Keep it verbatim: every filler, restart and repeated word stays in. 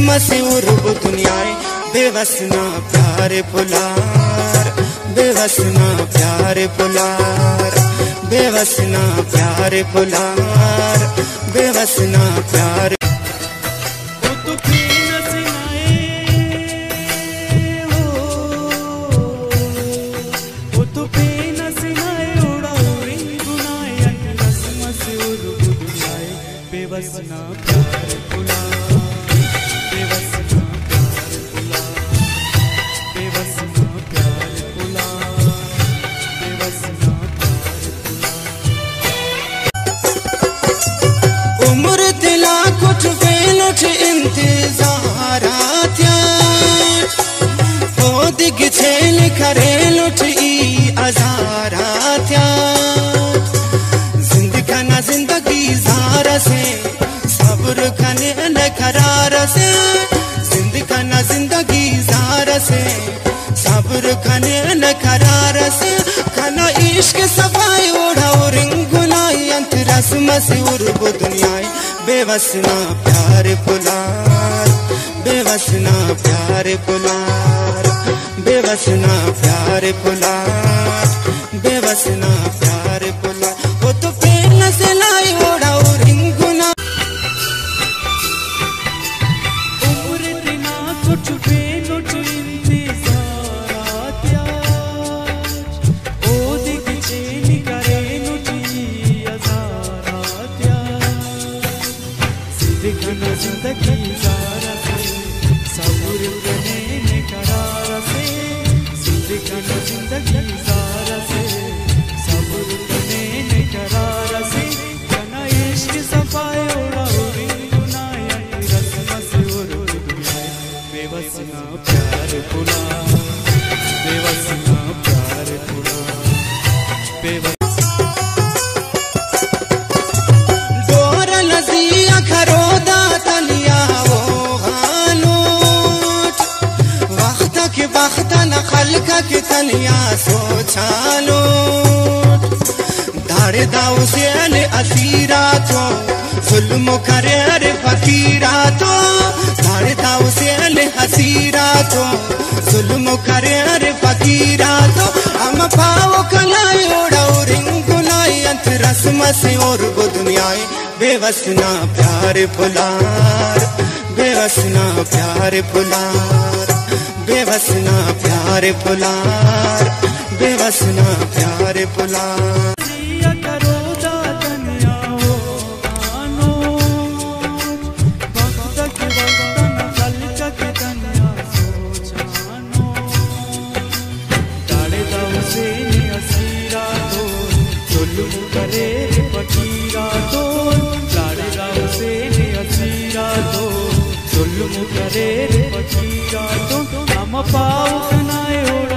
से उर्ब दुनियाए बेबस ना प्यारे पुलार, बेबस ना प्यारे पुलार, बेबस ना प्यारे पुलार, बेबस ना प्यारे। बेबस ना प्यार पुला, बेबस ना प्यार पुला, बेबस ना प्यार पुला, बेबस ना प्यार पुला। उम्र दिला कुछ वेलुठ इंतजारात ओ दिग छेल करेलुठ ई अजारात जिंदगी ना जिंदगी जार से सब्र खने न करार से, जिंदगी न जिंदगी जार से सब्र खने न करार से, खाना इश्क सफाई ओढ़ा और रिंगुनाई अंत रस्म से उर्ब दुनियाए बेबस ना प्यार पुलार, बेबस ना प्यार पुलार, बेबस ना प्यार पुलार, बेबस ना प्यार पुलार। वो तो पहले से लाई ओढ़ा और रिंगुना कुछ बेनुट इंतजारात ओ दिग छेल करेलुठ ई अजारात जिंदगी न जिंदगी जार से सब्र कने न करार से, जिंदगी न जिंदगी जार से सब्र कने न करार से, कना इश्क सफाए ओढ़ा रिंगुनाए रस्म से उर्ब दुनियाए बेबस ना प्यार पुला, बेबस ना प्यार पुला, बेबस। डोर नजिया खरोदा तलिया वो हानूट वक्त के वक्त न खल्क के तलिया सोचालो धारे दाऊ से अले असीरा तो जुल्म करे रे फकीरा तो, धारे दाऊ से अले हसीरा तो जुल्म करे रे फकीरा तो, हम पाओ कलाई ओढ़ा रिंगुनाई अंत रस्म से उर्ब दुनियाए बेबस ना प्यार पुलार, बेबस ना प्यार पुलार, बेबस ना प्यार पुलार, बेबस ना प्यार पुलार। करे रे फकीरा तो लाड़े गाँव से ने असीरा तो, जुल्म करे रे फकीरा तो, हम पाओ कनाए